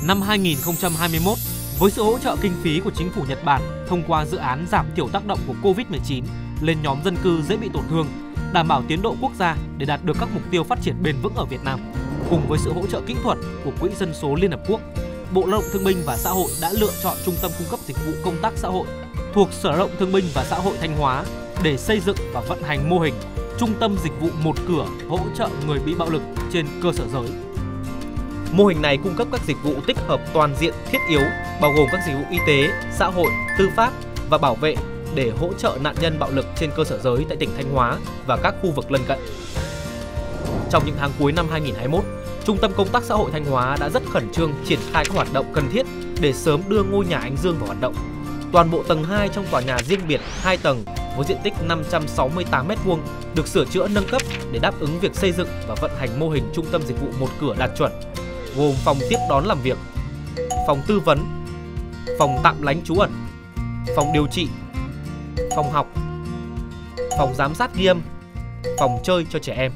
Năm 2021, với sự hỗ trợ kinh phí của chính phủ Nhật Bản thông qua dự án giảm thiểu tác động của Covid-19 lên nhóm dân cư dễ bị tổn thương, đảm bảo tiến độ quốc gia để đạt được các mục tiêu phát triển bền vững ở Việt Nam, cùng với sự hỗ trợ kỹ thuật của Quỹ Dân số Liên Hợp Quốc, Bộ Lao động Thương binh và Xã hội đã lựa chọn Trung tâm Cung cấp Dịch vụ Công tác Xã hội thuộc Sở Lao động Thương binh và Xã hội Thanh Hóa để xây dựng và vận hành mô hình Trung tâm Dịch vụ một cửa hỗ trợ người bị bạo lực trên cơ sở giới. Mô hình này cung cấp các dịch vụ tích hợp toàn diện thiết yếu, bao gồm các dịch vụ y tế, xã hội, tư pháp và bảo vệ để hỗ trợ nạn nhân bạo lực trên cơ sở giới tại tỉnh Thanh Hóa và các khu vực lân cận. Trong những tháng cuối năm 2021, Trung tâm Công tác Xã hội Thanh Hóa đã rất khẩn trương triển khai các hoạt động cần thiết để sớm đưa ngôi nhà Ánh Dương vào hoạt động. Toàn bộ tầng 2 trong tòa nhà riêng biệt 2 tầng với diện tích 568 m2 được sửa chữa nâng cấp để đáp ứng việc xây dựng và vận hành mô hình Trung tâm Dịch vụ một cửa đạt chuẩn, gồm phòng tiếp đón làm việc, phòng tư vấn, phòng tạm lánh trú ẩn, phòng điều trị, phòng học, phòng giám sát ghi âm, phòng chơi cho trẻ em.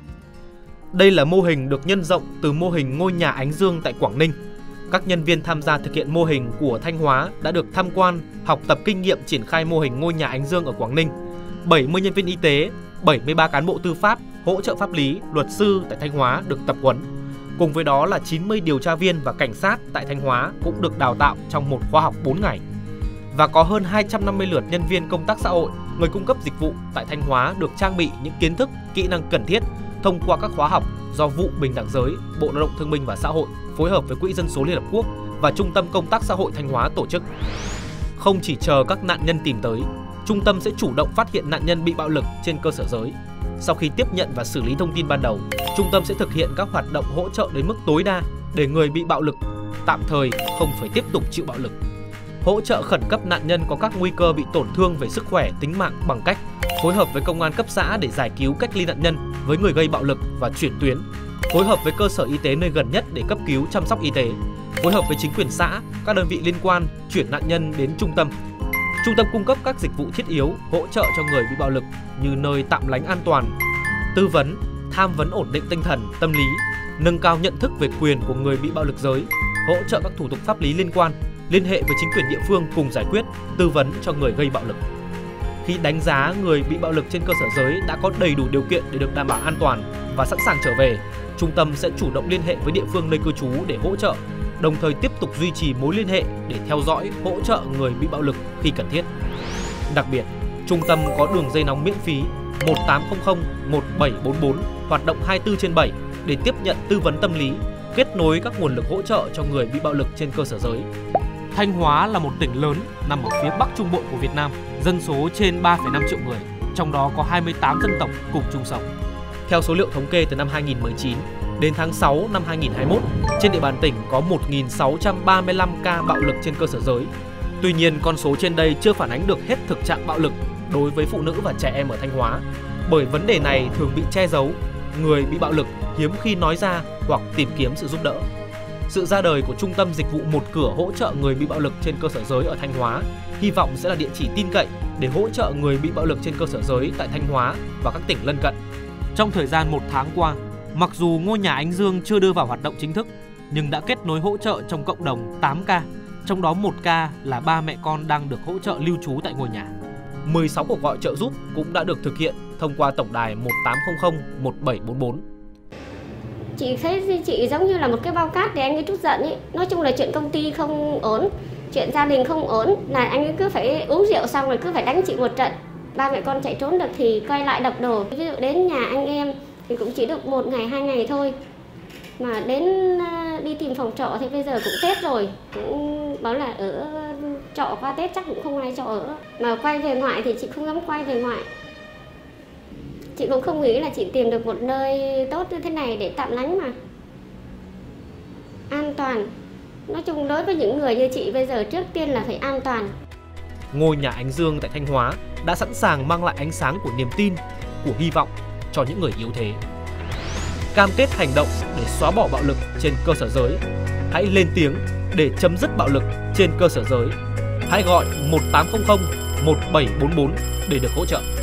Đây là mô hình được nhân rộng từ mô hình ngôi nhà Ánh Dương tại Quảng Ninh. Các nhân viên tham gia thực hiện mô hình của Thanh Hóa đã được tham quan, học tập kinh nghiệm triển khai mô hình ngôi nhà Ánh Dương ở Quảng Ninh. 70 nhân viên y tế, 73 cán bộ tư pháp, hỗ trợ pháp lý, luật sư tại Thanh Hóa được tập huấn. Cùng với đó là 90 điều tra viên và cảnh sát tại Thanh Hóa cũng được đào tạo trong một khóa học 4 ngày. Và có hơn 250 lượt nhân viên công tác xã hội, người cung cấp dịch vụ tại Thanh Hóa được trang bị những kiến thức, kỹ năng cần thiết thông qua các khóa học do Vụ Bình đẳng giới, Bộ Lao động Thương binh và Xã hội phối hợp với Quỹ Dân số Liên Hợp Quốc và Trung tâm Công tác Xã hội Thanh Hóa tổ chức. Không chỉ chờ các nạn nhân tìm tới, trung tâm sẽ chủ động phát hiện nạn nhân bị bạo lực trên cơ sở giới. Sau khi tiếp nhận và xử lý thông tin ban đầu, trung tâm sẽ thực hiện các hoạt động hỗ trợ đến mức tối đa để người bị bạo lực tạm thời không phải tiếp tục chịu bạo lực. Hỗ trợ khẩn cấp nạn nhân có các nguy cơ bị tổn thương về sức khỏe, tính mạng bằng cách phối hợp với công an cấp xã để giải cứu cách ly nạn nhân với người gây bạo lực và chuyển tuyến, phối hợp với cơ sở y tế nơi gần nhất để cấp cứu chăm sóc y tế, phối hợp với chính quyền xã, các đơn vị liên quan chuyển nạn nhân đến trung tâm. Trung tâm cung cấp các dịch vụ thiết yếu hỗ trợ cho người bị bạo lực như nơi tạm lánh an toàn, tư vấn, tham vấn ổn định tinh thần, tâm lý, nâng cao nhận thức về quyền của người bị bạo lực giới, hỗ trợ các thủ tục pháp lý liên quan, liên hệ với chính quyền địa phương cùng giải quyết, tư vấn cho người gây bạo lực. Khi đánh giá người bị bạo lực trên cơ sở giới đã có đầy đủ điều kiện để được đảm bảo an toàn và sẵn sàng trở về, trung tâm sẽ chủ động liên hệ với địa phương nơi cư trú để hỗ trợ, đồng thời tiếp tục duy trì mối liên hệ để theo dõi, hỗ trợ người bị bạo lực khi cần thiết. Đặc biệt, trung tâm có đường dây nóng miễn phí 1800 1744 hoạt động 24/7 để tiếp nhận tư vấn tâm lý, kết nối các nguồn lực hỗ trợ cho người bị bạo lực trên cơ sở giới. Thanh Hóa là một tỉnh lớn nằm ở phía Bắc Trung Bộ của Việt Nam, dân số trên 3,5 triệu người, trong đó có 28 dân tộc cùng chung sống. Theo số liệu thống kê từ năm 2019 đến tháng 6 năm 2021, trên địa bàn tỉnh có 1.635 ca bạo lực trên cơ sở giới. Tuy nhiên, con số trên đây chưa phản ánh được hết thực trạng bạo lực đối với phụ nữ và trẻ em ở Thanh Hóa, bởi vấn đề này thường bị che giấu, người bị bạo lực hiếm khi nói ra hoặc tìm kiếm sự giúp đỡ. Sự ra đời của Trung tâm Dịch vụ một cửa hỗ trợ người bị bạo lực trên cơ sở giới ở Thanh Hóa hy vọng sẽ là địa chỉ tin cậy để hỗ trợ người bị bạo lực trên cơ sở giới tại Thanh Hóa và các tỉnh lân cận. Trong thời gian 1 tháng qua, mặc dù ngôi nhà Ánh Dương chưa đưa vào hoạt động chính thức, nhưng đã kết nối hỗ trợ trong cộng đồng 8 ca, trong đó 1 ca là ba mẹ con đang được hỗ trợ lưu trú tại ngôi nhà. 16 cuộc gọi trợ giúp cũng đã được thực hiện thông qua tổng đài 1800 1744. Chị thấy chị giống như là một cái bao cát để anh ấy trút giận ấy. Nói chung là chuyện công ty không ổn, chuyện gia đình không ổn, là anh ấy cứ phải uống rượu xong rồi cứ phải đánh chị một trận. Ba mẹ con chạy trốn được thì quay lại đập đồ. Ví dụ đến nhà anh em thì cũng chỉ được 1 ngày 2 ngày thôi. Mà đến đi tìm phòng trọ thì bây giờ cũng Tết rồi, cũng bảo là ở trọ qua Tết chắc cũng không ai trọ ở. Mà quay về ngoại thì chị không dám quay về ngoại. Chị cũng không nghĩ là chị tìm được một nơi tốt như thế này để tạm lánh mà. An toàn. Nói chung đối với những người như chị bây giờ trước tiên là phải an toàn. Ngôi nhà Ánh Dương tại Thanh Hóa đã sẵn sàng mang lại ánh sáng của niềm tin, của hy vọng cho những người yếu thế. Cam kết hành động để xóa bỏ bạo lực trên cơ sở giới. Hãy lên tiếng để chấm dứt bạo lực trên cơ sở giới. Hãy gọi 1800 1744 để được hỗ trợ.